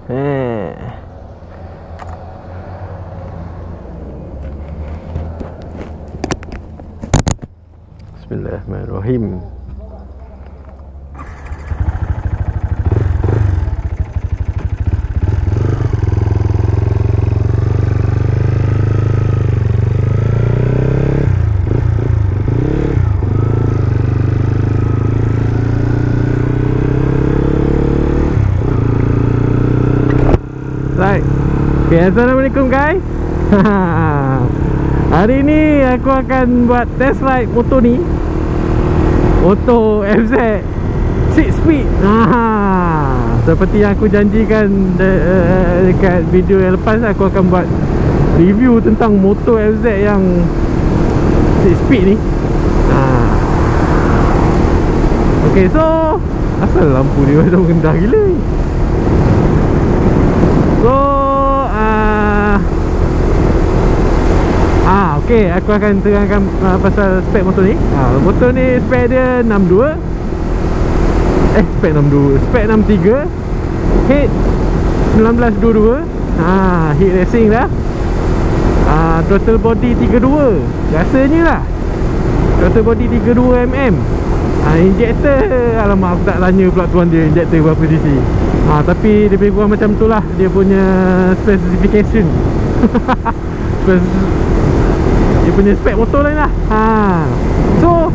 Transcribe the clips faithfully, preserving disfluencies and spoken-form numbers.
Eh. Bismillahirrahmanirrahim. Right. Okay, Assalamualaikum guys. Hari ni aku akan buat test ride motor ni, Moto F Z six speed. Aha. Seperti yang aku janjikan de- uh, dekat video yang lepas, aku akan buat review tentang Moto F Z yang six speed ni. Ha. Okay, so asal lampu dia macam rendah gila ni. So uh, Ah, okay, aku akan terangkan uh, pasal spek motor ni. uh, Motor ni spek dia enam dua. Eh, spek enam dua, spek enam tiga, head sembilan belas dua puluh dua. Ah, heat racing dah. Ah, throttle body tiga puluh dua. Rasanya lah throttle body tiga puluh dua milimeter. Ah, injector, alamak aku tak tanya pula tuan dia injector berapa D C. Ah, tapi dia lebih kurang macam tu lah dia punya specification. Dia punya spek motor lain lah. Ha. So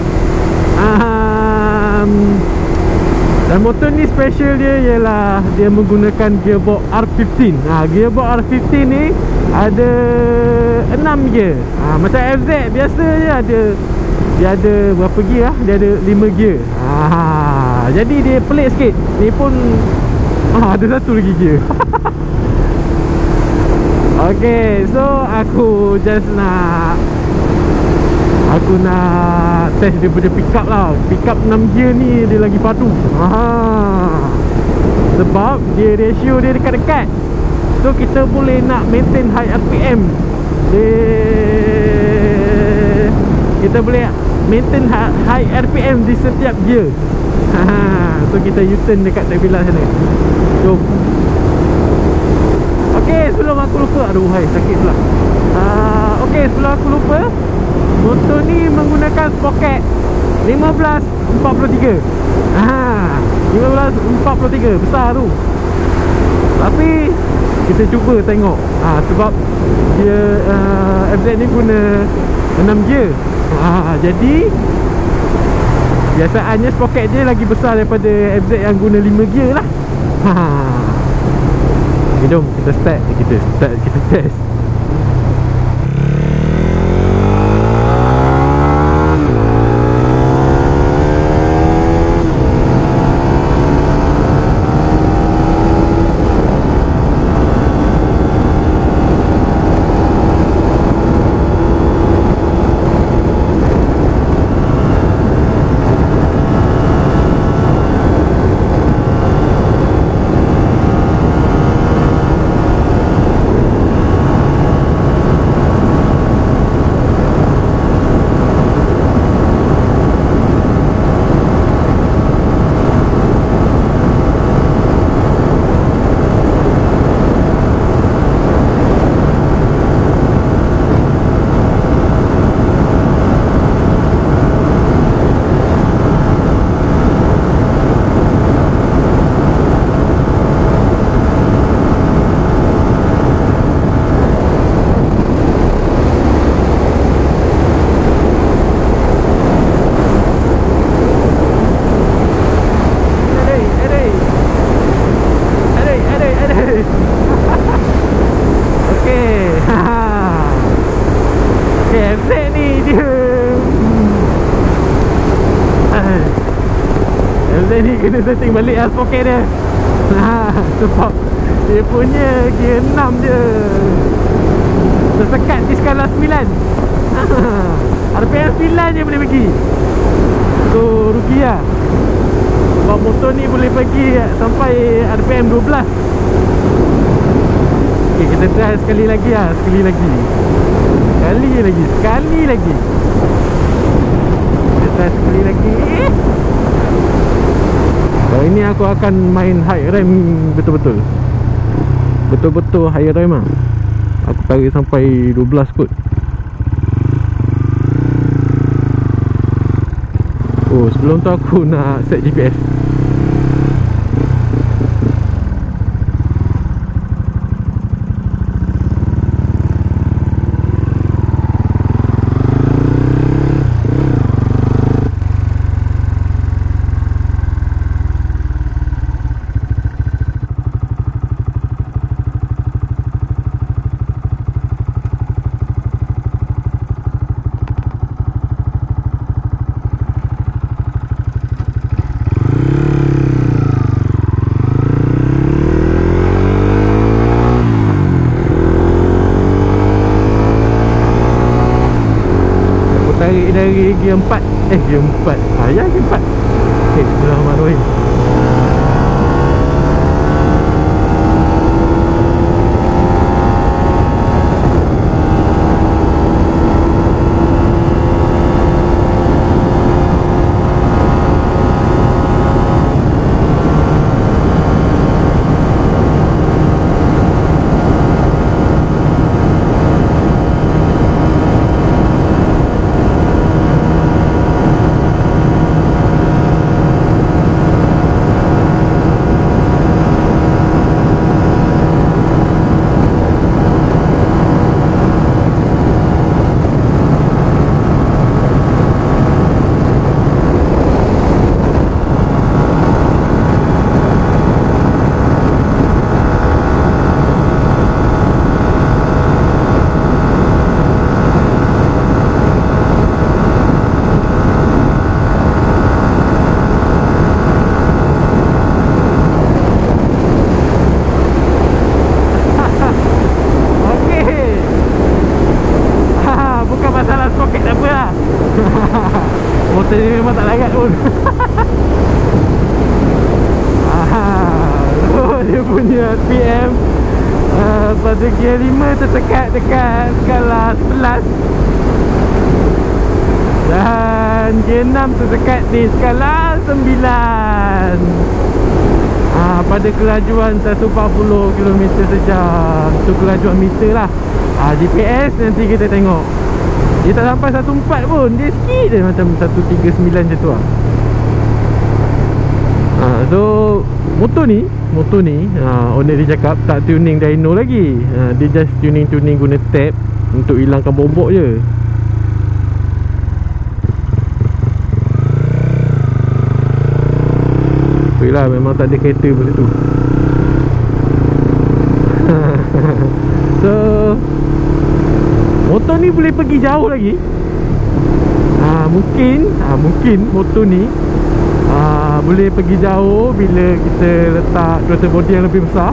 um, dan motor ni special dia ialah dia menggunakan gearbox R fifteen. Ha, gearbox R fifteen ni ada enam gear. Ha, macam F Z biasa je ada, dia ada berapa gear lah? Dia ada lima gear. Ha, jadi dia pelik sikit. Ni pun ha, ada satu lagi gear. Okay, so aku just nak Aku nak test dia punya pick up lah. Pick up enam gear ni dia lagi padu. Aha. Sebab dia ratio dia dekat-dekat. So kita boleh nak maintain high R P M. Dia, kita boleh maintain high R P M di setiap gear. Aha. So kita U-turn dekat terbilang sana. Jom. Okay, sebelum aku lupa, aduh hai, sakit pula. uh, Okay, sebelum aku lupa, motor ni menggunakan sprocket lima belas empat puluh tiga. Haa, lima belas empat puluh tiga, besar tu. Tapi kita cuba tengok. ha, Sebab dia uh, F Z ni guna enam gear. ha, Jadi biasaannya sprocket dia lagi besar daripada F Z yang guna lima gear lah. Haa. Okay, jom kita start, kita start, kita test. Ni kena setting balik lah sprocket dia. Ha, sebab dia punya gear enam je tersekat di skala sembilan. ha, R P M sembilan je boleh pergi. So rugi lah. Sebab motor ni boleh pergi sampai R P M dua belas. Okay, kita try sekali lagi lah. Sekali lagi Sekali lagi Sekali lagi Kita try sekali lagi. Kali ni aku akan main high rem betul-betul. betul-betul higher time lah. Aku tarik sampai dua belas kot. Oh, sebelum tu aku nak set G P S. Tarik dari gear empat. Eh, gear empat. Ah, ya, gear empat. Okay, bismillahirrahmanirrahim. Motor ni memang tak larat pun. So dia punya R P M uh, pada gear lima tersekat dekat skala sebelas, dan gear enam tersekat di skala sembilan. uh, Pada kelajuan seratus empat puluh kilometer sejam. Itu kelajuan meter lah. uh, G P S nanti kita tengok. Dia tak sampai seratus empat pun. Dia sikit dia macam seratus tiga puluh sembilan macam tu lah. ha, So motor ni Motor ni ha, owner dia cakap tak tuning dyno lagi. ha, Dia just tuning-tuning guna tab untuk hilangkan bobok je. Yelah, memang tak ada kereta pun situ. So motor ni boleh pergi jauh lagi. ha, Mungkin ha, Mungkin motor ni ha, boleh pergi jauh bila kita letak throttle body yang lebih besar.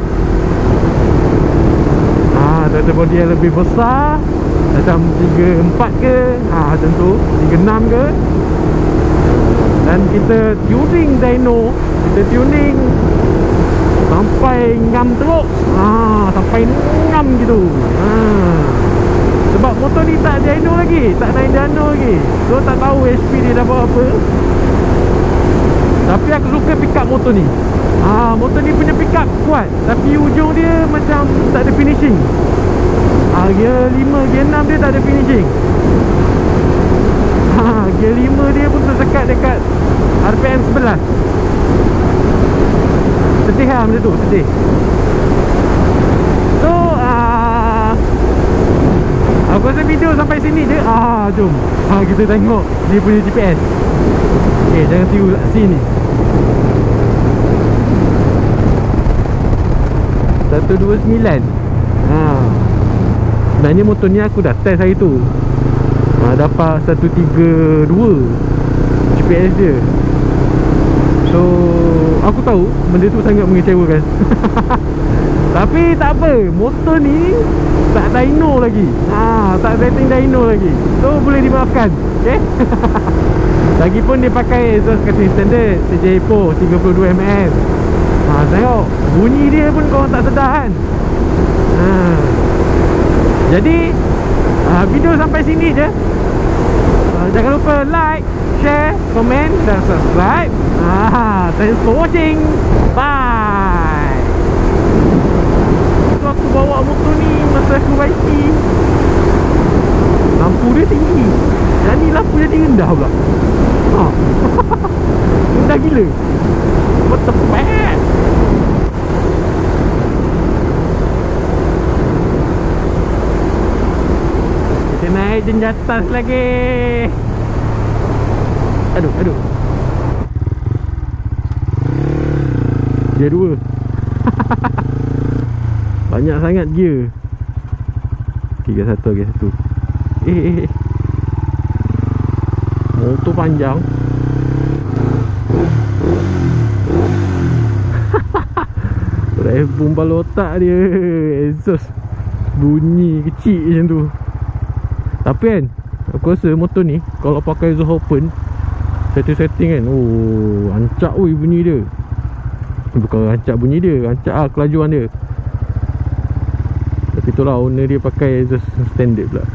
ha, Throttle body yang lebih besar, macam tiga empat ke, ha, macam tu, tiga enam ke. Dan kita tuning dyno, kita tuning sampai ngam teruk. ha, Sampai ngam gitu. Haa, sebab motor ni tak dyno lagi, tak naik dyno lagi. So tak tahu H P dia dah berapa. Tapi aku suka pick up motor ni. Ah, motor ni punya pick up kuat, tapi ujung dia macam tak ada finishing. Ah, gear lima, gear enam dia tak ada finishing. Ha, gear lima dia pun tersekat dekat R P M sebelas. Sedih lah macam tu, sedih. So ah, aku rasa video sampai sini je. Ah, jom ha, kita tengok dia punya G P S. Okay, jangan tiru sini. seratus dua puluh sembilan. ha. Sebenarnya motor ni aku dah test hari tu. ha, Dapat seratus tiga puluh dua G P S dia. So aku tahu benda tu sangat mengecewakan. Tapi tak apa, motor ni tak dyno lagi. ha, Tak setting dyno lagi, so boleh dimaafkan. Okay. Lagipun dia pakai exhaust casing standard C J Epo tiga puluh dua milimeter. Ha, tengok bunyi dia pun korang tak sedar kan. ha. Jadi ha, video sampai sini je. ha, Jangan lupa like, share, komen dan subscribe. ha, Thanks for watching. Bye. So aku bawa motor ni masa aku baiki, lampu dia tinggi, yang ni lampu jadi rendah pula. Ha. Rendah gila. What the fuck? Kita naik jenjang atas lagi. Aduh, aduh. Gear dua. Banyak sangat gear. Gear satu, gear satu. Eh, eh, eh. Motor panjang. Drive bumbal otak dia. Exhaust bunyi kecil macam tu. Tapi kan, aku rasa motor ni kalau pakai exhaust open, setting-setting kan, oh, rancak oi bunyi dia. Bukan rancak bunyi dia, rancak lah kelajuan dia. Tapi itulah owner dia pakai exhaust standard pula.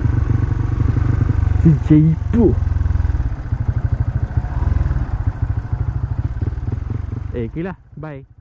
Cipu. Eh, okay lah, bye.